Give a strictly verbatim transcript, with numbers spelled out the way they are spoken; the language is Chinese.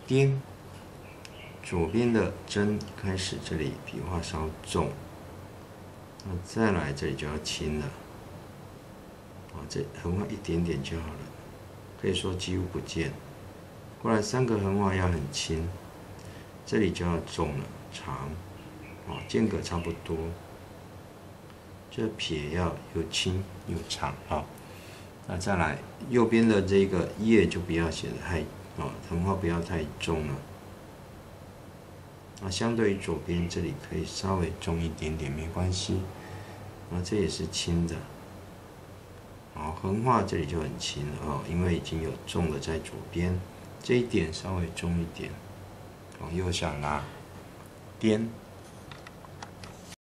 颠，左边的针开始这里笔画稍重，那再来这里就要轻了，啊，这横画一点点就好了，可以说几乎不见。过来三个横画要很轻，这里就要重了，长，啊，间隔差不多。这撇要又轻又长啊。那再来右边的这个叶就不要写的太啊，横画不要太重了。那相对于左边这里可以稍微重一点点，没关系。啊，这也是轻的。好，横画这里就很轻了哦，因为已经有重的在左边，这一点稍微重一点，往右下拉，颠。